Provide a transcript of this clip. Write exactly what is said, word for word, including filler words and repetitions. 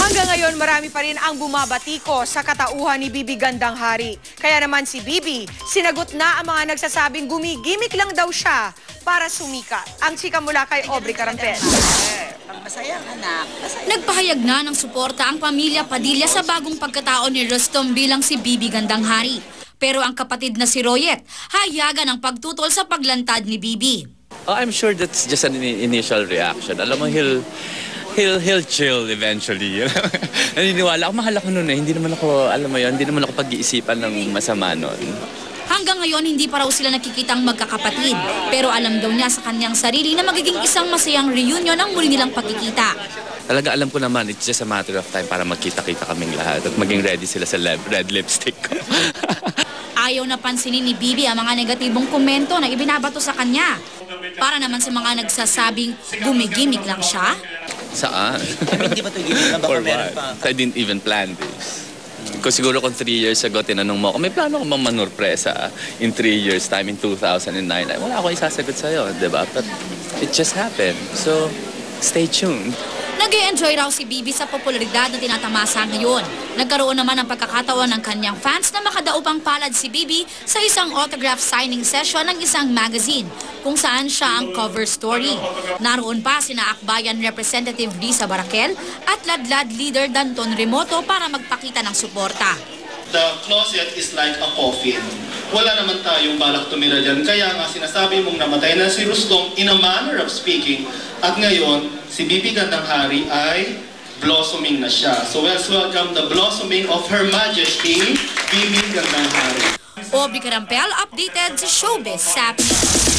Hanggang ngayon, marami pa rin ang bumabatiko sa katauhan ni Bibi Gandang Hari. Kaya naman si Bibi, sinagot na ang mga nagsasabing gumigimik lang daw siya para sumikat. Ang chika mula kay Aubrey Carampel. Masaya, anak. Masaya. Nagpahayag na ng suporta ang pamilya Padilla sa bagong pagkatao ni Rustom bilang si Bibi Gandang Hari. Pero ang kapatid na si Royet, hayagan ang pagtutol sa paglantad ni Bibi. Oh, I'm sure that's just an initial reaction. Alam mo, he'll, he'll, he'll chill eventually. Naniniwala ako, mahal ako noon eh. Hindi naman ako, alam mo yun, hindi naman ako pag-iisipan ng masama noon. Hanggang ngayon, hindi pa raw sila nakikitang magkakapatid. Pero alam daw niya sa kanyang sarili na magiging isang masayang reunion ang muli nilang pagkikita. Talaga alam ko naman, it's just a matter of time para magkita-kita kaming lahat at maging ready sila sa red lipstick ko. Ayaw na pansinin ni Bibi ang mga negatibong komento na ibinabato sa kanya. Para naman sa mga nagsasabing gumigimik lang siya. Saan? Hindi ba ito gimmick na baka For meron what? pa? I didn't even plan this. Kung siguro kung three years ago, tinanong mo ako, may plano ko bang manurpresa in three years time, in two thousand nine? Ay, wala akong isasagot sa'yo, di ba? But it just happened. So, stay tuned. Nag-e-enjoy raw si Bibi sa popularidad na tinatamasa ngayon. Nagkaroon naman ng pagkakataon ng kanyang fans na makadaupang palad si Bibi sa isang autograph signing session ng isang magazine kung saan siya ang cover story. Naroon pa sina Akbayan Representative Lisa Barakel at Ladlad Leader Danton Remoto para magpakita ng suporta. The closet is like a coffin. Wala naman tayong balak tumira dyan. Kaya nga sinasabi mong namatay na si Rustom in a manner of speaking. At ngayon, si Bibi Gandang Hari ay blossoming na siya. So let's welcome the blossoming of Her Majesty, Bibi Gandang Hari. Aubrey Carampel, updated sa Showbiz Sapi.